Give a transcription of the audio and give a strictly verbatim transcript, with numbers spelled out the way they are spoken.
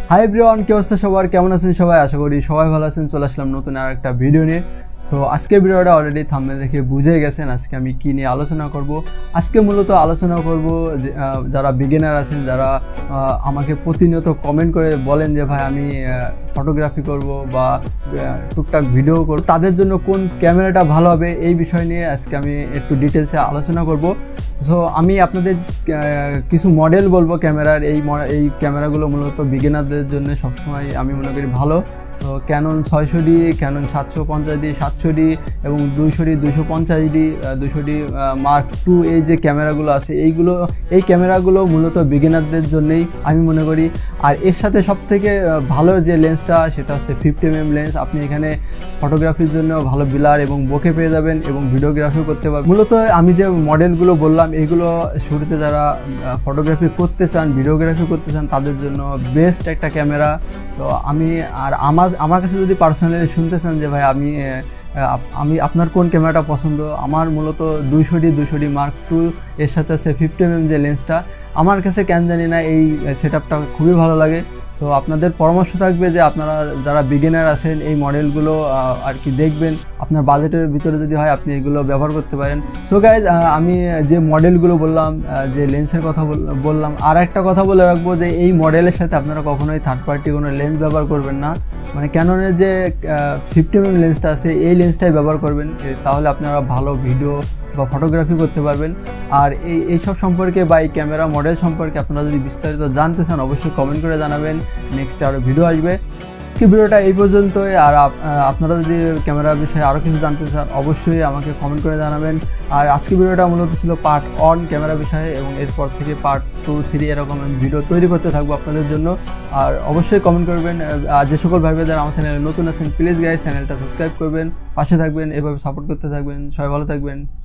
Hi everyone, কি অবস্থা সবার? কেমন আছেন সবাই? আশা করি সবাই ভালো আছেন। চলে আসলাম নতুন আর একটা ভিডিও নিয়ে। সো আজকে ভিডিওটা অলরেডি থাম্বনেল দেখে বুঝে গেছেন আজকে আমি কী নিয়ে আলোচনা করব। আজকে মূলত আলোচনা করব যারা বিগিনার আছেন, যারা আমাকে প্রতিনিয়ত কমেন্ট করে বলেন যে ভাই আমি ফটোগ্রাফি করব বা টুকটাক ভিডিও করব, তাদের জন্য কোন ক্যামেরাটা ভালো হবে এই বিষয় নিয়ে আজকে আমি একটু ডিটেলসে আলোচনা করব। সো আমি আপনাদের কিছু মডেল বলবো ক্যামেরার। এই এই ক্যামেরাগুলো মূলত বিগিনারদের জন্য সবসময় আমি মনে করি ভালো। তো ক্যানন ছয়শো ডি, ক্যানন সাতশো পঞ্চাশ ডি, সাতশো ডি এবং দুইশো ডি, দুইশো পঞ্চাশ ডি, দুইশো ডি মার্ক টু, এই যে ক্যামেরাগুলো আছে এইগুলো এই ক্যামেরাগুলো মূলত বিগিনারদের জন্যই আমি মনে করি। আর এর সাথে সবথেকে ভালো যে লেন্সটা সেটা হচ্ছে ফিফটি এম এম লেন্স। আপনি এখানে ফটোগ্রাফির জন্য ভালো বিলার এবং বোকে পেয়ে যাবেন এবং ভিডিওগ্রাফিও করতে পারবেন। মূলত আমি যে মডেলগুলো বললাম এইগুলো শুরুতে যারা ফটোগ্রাফি করতে চান, ভিডিওগ্রাফি করতে চান তাদের জন্য বেস্ট একটা ক্যামেরা। তো আমি আর আমার আমার কাছে যদি পার্সোনালি শুনতে চান যে ভাই আমি আমি আপনার কোন ক্যামেরাটা পছন্দ, আমার মূলত দুইশো ডি দুইশো ডি মার্ক টু এর সাথে আছে ফিফটি এম এম যে লেন্সটা, আমার কাছে কেন জানি না এই সেট আপটা খুবই ভালো লাগে। সো আপনাদের পরামর্শ থাকবে যে আপনারা যারা বিগিনার আছেন এই মডেলগুলো আর কি দেখবেন, আপনার বাজেটের ভিতরে যদি হয় আপনি এগুলো ব্যবহার করতে পারেন। সো গাইজ, আমি যে মডেলগুলো বললাম, যে লেন্সের কথা বললাম, আর একটা কথা বলে রাখবো যে এই মডেলের সাথে আপনারা কখনোই থার্ড পার্টি কোনো লেন্স ব্যবহার করবেন না। মানে ক্যাননের যে ফিফটি এম এম লেন্সটা আছে এই লেন্সটাই ব্যবহার করবেন, তাহলে আপনারা ভালো ভিডিও বা ফটোগ্রাফি করতে পারবেন। আর এই এইসব সম্পর্কে বা এই ক্যামেরা মডেল সম্পর্কে আপনারা যদি বিস্তারিত জানতে চান অবশ্যই কমেন্ট করে জানাবেন। নেক্সট আরও ভিডিও আসবে। কি ভিডিওটা এই পর্যন্তই। আর আপনারা যদি ক্যামেরার বিষয়ে আরও কিছু জানতে চান অবশ্যই আমাকে কমেন্ট করে জানাবেন। আর আজকে ভিডিওটা মূলত ছিল পার্ট ওয়ান ক্যামেরা বিষয়ে, এবং এরপর থেকে পার্ট টু থ্রি এরকম আমি ভিডিও তৈরি করতে থাকবো আপনাদের জন্য। আর অবশ্যই কমেন্ট করবেন। আর যে সকল ভাই যারা আমার চ্যানেলে নতুন আছেন প্লিজ গাইজ চ্যানেলটা সাবস্ক্রাইব করবেন, পাশে থাকবেন, এভাবে সাপোর্ট করতে থাকবেন। সবাই ভালো থাকবেন।